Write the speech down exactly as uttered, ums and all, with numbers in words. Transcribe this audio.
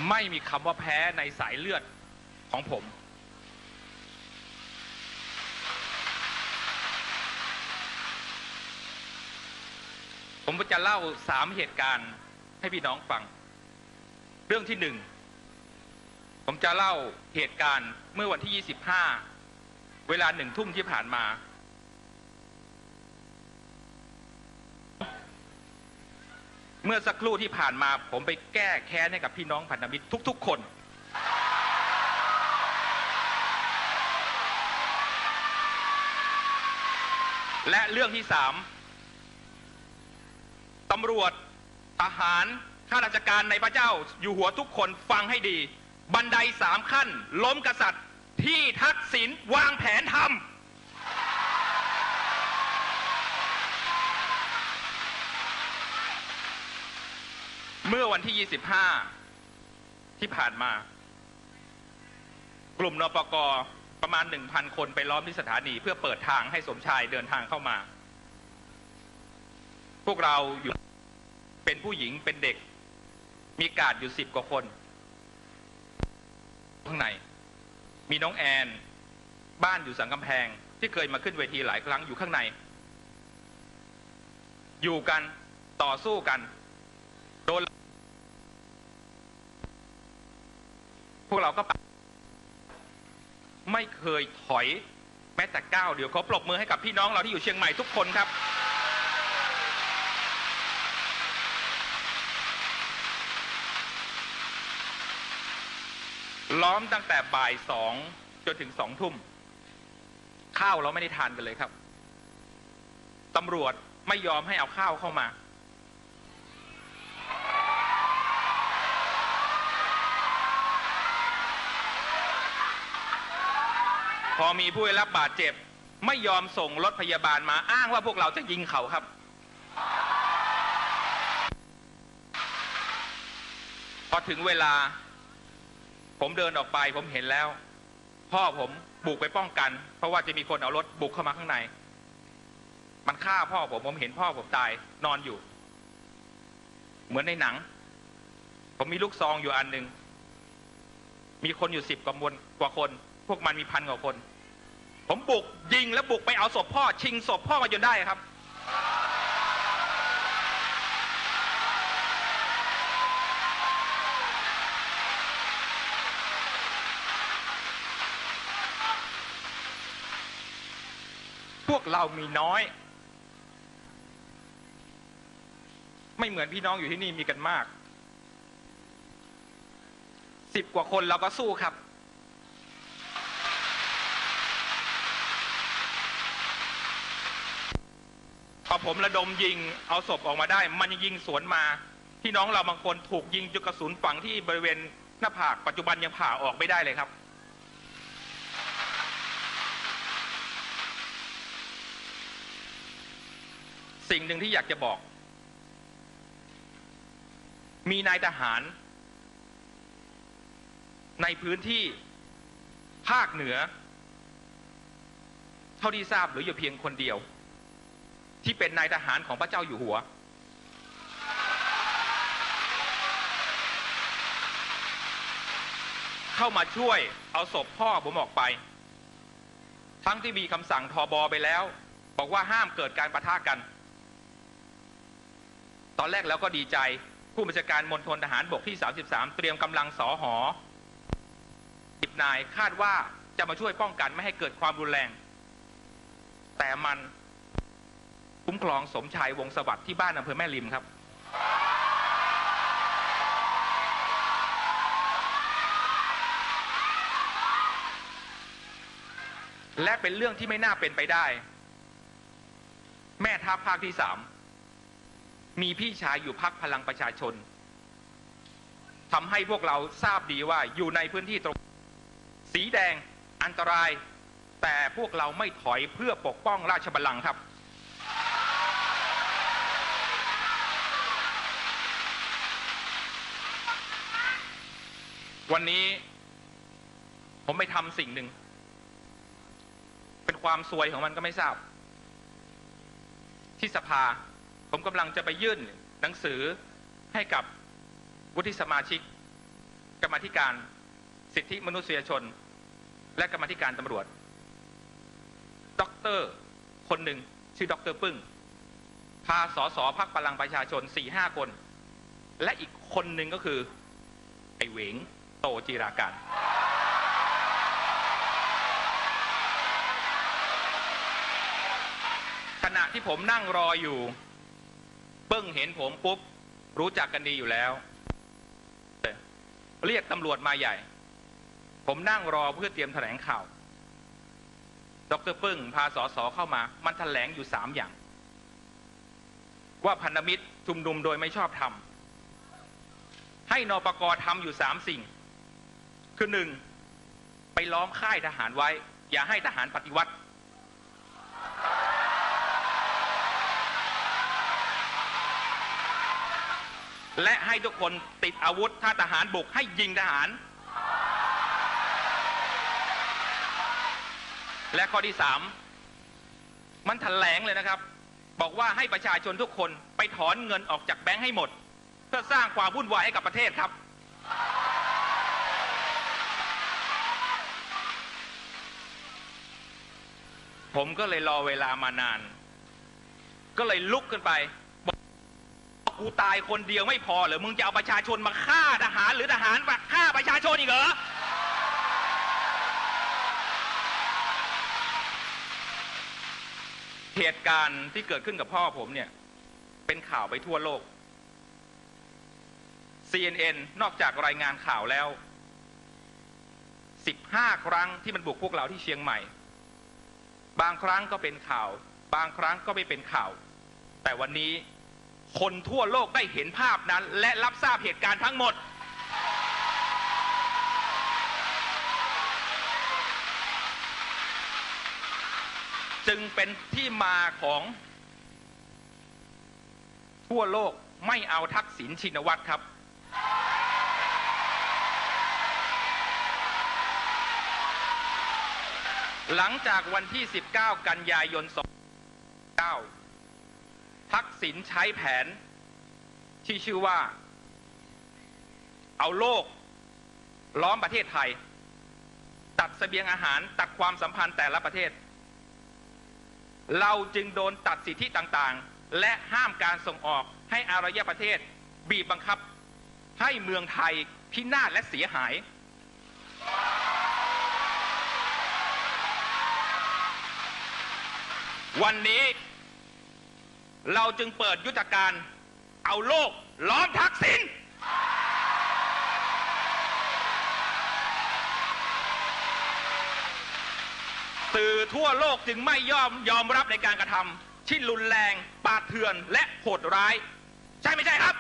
ไม่มีคำว่าแพ้ในสายเลือดของผมผมจะเล่าสามเหตุการณ์ให้พี่น้องฟังเรื่องที่หนึ่งผมจะเล่าเหตุการณ์เมื่อวันที่ยี่สิบห้าเวลาหนึ่งทุ่มที่ผ่านมาเมื่อสักครู่ที่ผ่านมาผมไปแก้แค้นให้กับพี่น้องพันธมิตรทุกๆคนและเรื่องที่สามตำรวจทหารข้าราชการในพระเจ้าอยู่หัวทุกคนฟังให้ดีบันไดสามขั้นล้มกษัตริย์ที่ทักษิณวางแผนทำเมื่อวันที่ยี่สิบห้าที่ผ่านมากลุ่มนปก.ประมาณ หนึ่งพัน คนไปล้อมที่สถานีเพื่อเปิดทางให้สมชายเดินทางเข้ามาพวกเราอยู่เป็นผู้หญิงเป็นเด็กมีกาดอยู่สิบกว่าคนข้างในมีน้องแอนบ้านอยู่สันกำแพงที่เคยมาขึ้นเวทีหลายครั้งอยู่ข้างในอยู่กันต่อสู้กันโดนพวกเราก็ไม่เคยถอยแม้แต่ก้าวเดียวขอปรบมือให้กับพี่น้องเราที่อยู่เชียงใหม่ทุกคนครับล้อมตั้งแต่บ่ายสองจนถึงสองทุ่มข้าวเราไม่ได้ทานกันเลยครับตำรวจไม่ยอมให้เอาข้าวเข้ามาพอมีผู้ได้รับบาดเจ็บไม่ยอมส่งรถพยาบาลมาอ้างว่าพวกเราจะยิงเขาครับพอถึงเวลาผมเดินออกไปผมเห็นแล้วพ่อผมบุกไปป้องกันเพราะว่าจะมีคนเอารถบุกเข้ามาข้างในมันฆ่าพ่อผมผมเห็นพ่อผมตายนอนอยู่เหมือนในหนังผมมีลูกซองอยู่อันหนึ่งมีคนอยู่สิบกว่าคนกว่าคนพวกมันมีพันกว่าคนผมบุกยิงแล้วบุกไปเอาศพพ่อชิงศพพ่อมาจนได้ครับพวกเรามีน้อยไม่เหมือนพี่น้องอยู่ที่นี่มีกันมากสิบกว่าคนเราก็สู้ครับพอผมระดมยิงเอาศพออกมาได้มันยังยิงสวนมาพี่น้องเราบางคนถูกยิงจนกระสุนฝังที่บริเวณหน้าผากปัจจุบันยังผ่าออกไม่ได้เลยครับสิ่งหนึ่งที่อยากจะบอกมีนายทหารในพื้นที่ภาคเหนือเท่าที่ทราบหรืออยู่เพียงคนเดียวที่เป็นนายทหารของพระเจ้าอยู่หัวเข้ามาช่วยเอาศพพ่อผมออกไปทั้งที่มีคำสั่งทบไปแล้วบอกว่าห้ามเกิดการปะทะกันตอนแรกแล้วก็ดีใจผู้บัญชาการมณฑลทหารบกที่สามสิบสามเตรียมกำลังสหสิบนายคาดว่าจะมาช่วยป้องกันไม่ให้เกิดความรุนแรงแต่มันคุ้มครองสมชายวงศ์สวัสดิ์ที่บ้านอำเภอแม่ริมครับและเป็นเรื่องที่ไม่น่าเป็นไปได้แม่ทัพภาคที่สามมีพี่ชายอยู่พรรคพลังประชาชนทำให้พวกเราทราบดีว่าอยู่ในพื้นที่ตรงสีแดงอันตรายแต่พวกเราไม่ถอยเพื่อปกป้องราชบัลลังก์ครับวันนี้ผมไปทำสิ่งหนึ่งเป็นความซวยของมันก็ไม่ทราบที่สภาผมกำลังจะไปยื่นหนังสือให้กับวุฒิสมาชิกกรรมาธิการสิทธิมนุษยชนและกรรมาธิการตำรวจด็อกเตอร์คนหนึ่งชื่อด็อกเตอร์ปึ้งพาสสพรรคพลังประชาชน สี่ห้า คนและอีกคนหนึ่งก็คือไอ้เหวงโตจีราการขณะที่ผมนั่งรออยู่ปึ้งเห็นผมปุ๊บรู้จักกันดีอยู่แล้วเรียกตำรวจมาใหญ่ผมนั่งรอเพื่อเตรียมแถลงข่าวดร.ปึ้งพาสสเข้ามามันแถลงอยู่สามอย่างว่าพันธมิตรชุมนุมโดยไม่ชอบธรรมให้นปก.ทำอยู่สามสิ่งคือหนึ่งไปล้อมค่ายทหารไว้อย่าให้ทหารปฏิวัติและให้ทุกคนติดอาวุธถ้าทหารบุกให้ยิงทหารและข้อที่สามมันแถลงเลยนะครับบอกว่าให้ประชาชนทุกคนไปถอนเงินออกจากแบงค์ให้หมดเพื่อสร้างความวุ่นวายให้กับประเทศครับผมก็เลยรอเวลามานานก็เลยลุกขึ้นไปบอกกูตายคนเดียวไม่พอเหรอมึงจะเอาประชาชนมาฆ่าทหารหรือทหารมาฆ่าประชาชนอีกเหรอเหตุการณ์ที่เกิดขึ้นกับพ่อผมเนี่ยเป็นข่าวไปทั่วโลก ซี เอ็น เอ็น นอกจากรายงานข่าวแล้วสิบห้าครั้งที่มันบุกพวกเราที่เชียงใหม่บางครั้งก็เป็นข่าวบางครั้งก็ไม่เป็นข่าวแต่วันนี้คนทั่วโลกได้เห็นภาพนั้นและรับทราบเหตุการณ์ทั้งหมดจึงเป็นที่มาของทั่วโลกไม่เอาทักษิณชินวัตรครับหลังจากวันที่สิบเก้ากันยายนสองพันเก้าทักษิณใช้แผนที่ชื่อว่าเอาโลกล้อมประเทศไทยตัดเสบียงอาหารตัดความสัมพันธ์แต่ละประเทศเราจึงโดนตัดสิทธิต่างๆและห้ามการส่งออกให้อารยประเทศบีบบังคับให้เมืองไทยพินาศและเสียหายวันนี้เราจึงเปิดยุทธการเอาโลกล้อมทักษิณสื่อทั่วโลกจึงไม่ยอมยอมรับในการกระทำที่รุนแรงปาดเถื่อนและโหดร้ายใช่ไม่ใช่ครับ